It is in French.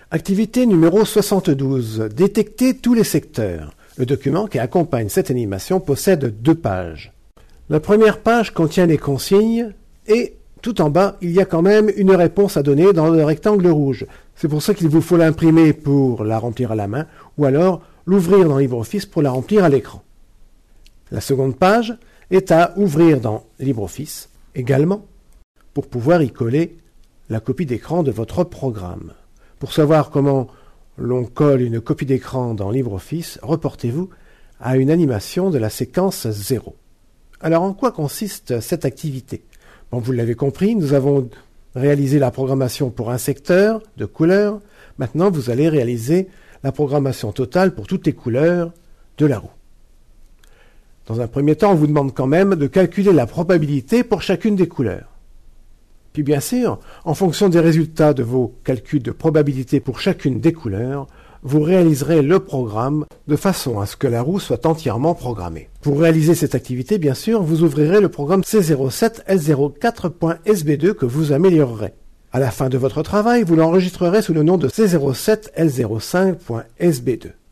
Activité numéro 72. Détecter tous les secteurs. Le document qui accompagne cette animation possède 2 pages. La première page contient les consignes et tout en bas, il y a quand même une réponse à donner dans le rectangle rouge. C'est pour ça qu'il vous faut l'imprimer pour la remplir à la main ou alors l'ouvrir dans LibreOffice pour la remplir à l'écran. La seconde page est à ouvrir dans LibreOffice également pour pouvoir y coller la copie d'écran de votre programme. Pour savoir comment l'on colle une copie d'écran dans LibreOffice, reportez-vous à une animation de la séquence 0. Alors en quoi consiste cette activité ? Bon, vous l'avez compris, nous avons réalisé la programmation pour un secteur de couleurs. Maintenant, vous allez réaliser la programmation totale pour toutes les couleurs de la roue. Dans un premier temps, on vous demande quand même de calculer la probabilité pour chacune des couleurs. Puis bien sûr, en fonction des résultats de vos calculs de probabilité pour chacune des couleurs, vous réaliserez le programme de façon à ce que la roue soit entièrement programmée. Pour réaliser cette activité, bien sûr, vous ouvrirez le programme C07L04.SB2 que vous améliorerez. À la fin de votre travail, vous l'enregistrerez sous le nom de C07L05.SB2.